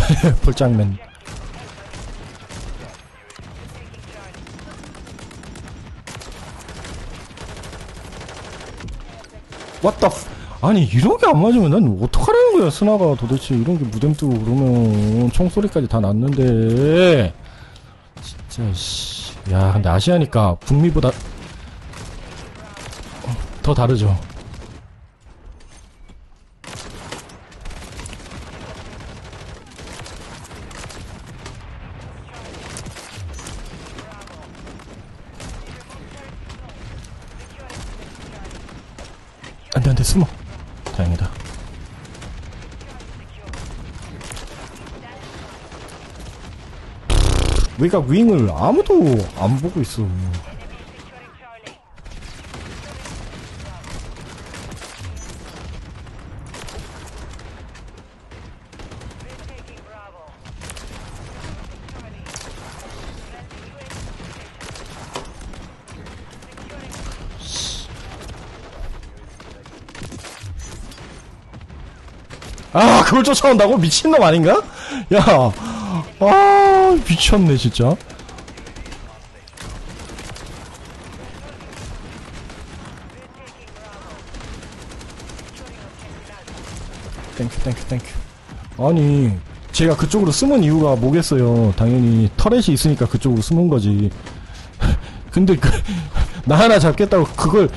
볼장맨. What the f... 아니 이런게 안 맞으면 난 어떡하라는 거야. 스나가 도대체 이런게 무댐 뜨고 그러면 총소리까지 다 났는데 진짜 씨. 야 근데 아시아니까 북미보다 더 다르죠. 안돼 안돼 숨어. 다행이다. 외곽 윙을 아무도 안 보고 있어. 아 그걸 쫓아온다고? 미친놈 아닌가? 야 아 미쳤네 진짜. 땡큐. 아니 제가 그쪽으로 숨은 이유가 뭐겠어요. 당연히 터렛이 있으니까 그쪽으로 숨은 거지. 근데 나 하나 잡겠다고 그걸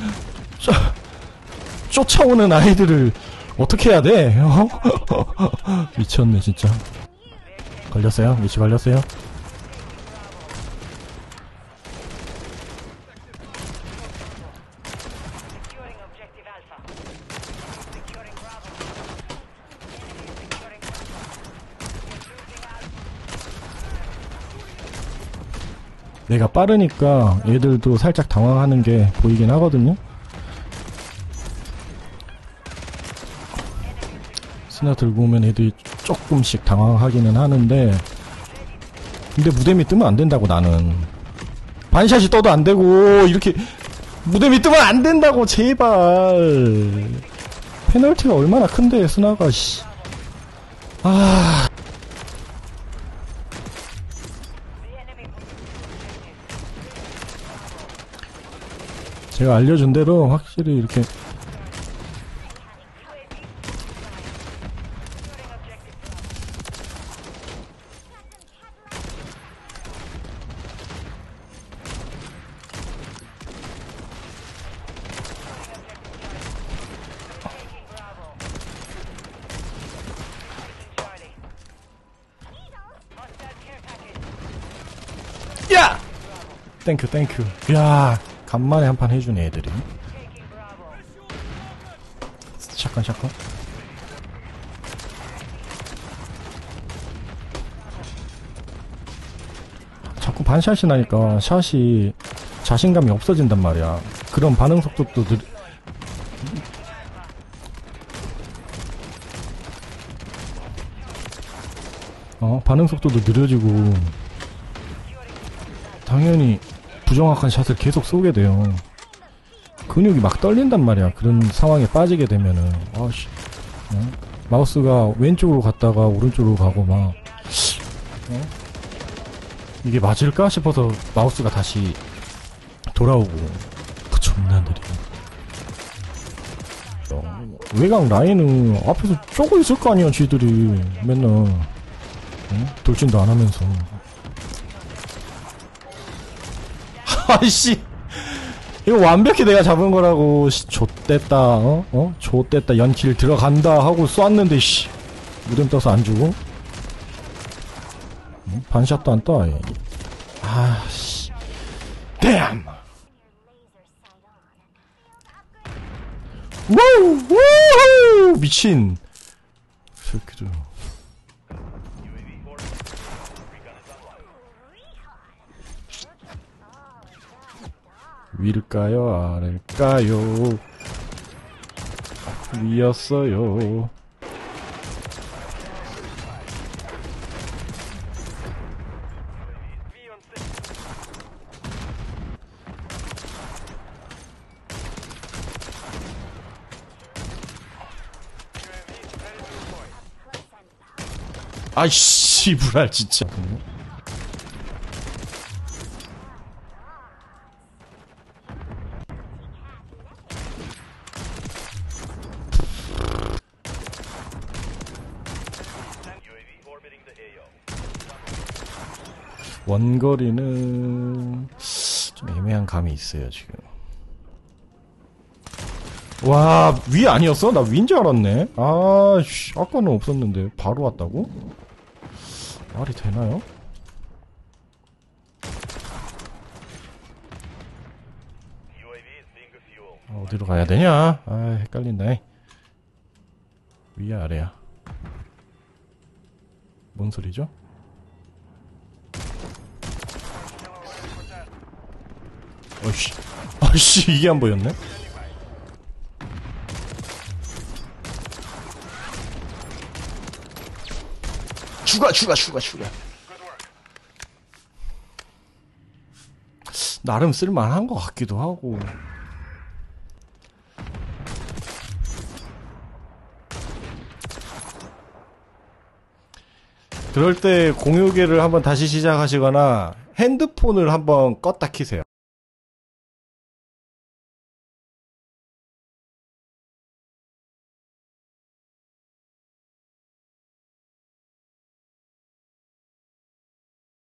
쫓아오는 아이들을 어떻게 해야 돼? 어? 미쳤네 진짜. 걸렸어요? 위치 걸렸어요? 내가 빠르니까 얘들도 살짝 당황하는 게 보이긴 하거든요? 스나 들고 오면 애들이 조금씩 당황하기는 하는데 근데 무대미 뜨면 안 된다고. 나는 반샷이 떠도 안 되고 이렇게 무대미 뜨면 안 된다고. 제발. 페널티가 얼마나 큰데 스나가 씨. 아 제가 알려준 대로 확실히 이렇게 야! 땡큐. 야 간만에 한판 해주네 애들이. 샷건 자꾸 반샷이 나니까 샷이 자신감이 없어진단 말이야. 그런 반응 속도도 반응 속도도 느려지고 당연히 부정확한 샷을 계속 쏘게 돼요. 근육이 막 떨린단 말이야. 그런 상황에 빠지게 되면은 아씨 마우스가 왼쪽으로 갔다가 오른쪽으로 가고 막 이게 맞을까 싶어서 마우스가 다시 돌아오고 그 존나 느려. 외곽 라인은 앞에서 쪼고 있을 거 아니야. 쥐들이 맨날 돌진도 안 하면서. 아이씨 이거 완벽히 내가 잡은 거라고. 좆됐다. 좆됐다. 연킬 들어간다 하고 쐈는데 씨 무덤 떠서 안 주고 반샷도 안 떠. 아씨 댐. 우우 미친 새끼들. 위일까요? 아래일까요? 위였어요. 아이씨, 불알, 진짜. 원거리는 좀 애매한 감이 있어요, 지금. 와, 위 아니었어? 나 위인 줄 알았네. 아, 씨, 아까는 없었는데 바로 왔다고? 말이 되나요? 어디로 가야 되냐? 아, 헷갈린다. 위야 아래야? 뭔 소리죠? 어이씨, 아이씨, 이게 안 보였네? 죽어. 나름 쓸만한 것 같기도 하고. 그럴 때 공유계를 한번 다시 시작하시거나 핸드폰을 한번 껐다 키세요.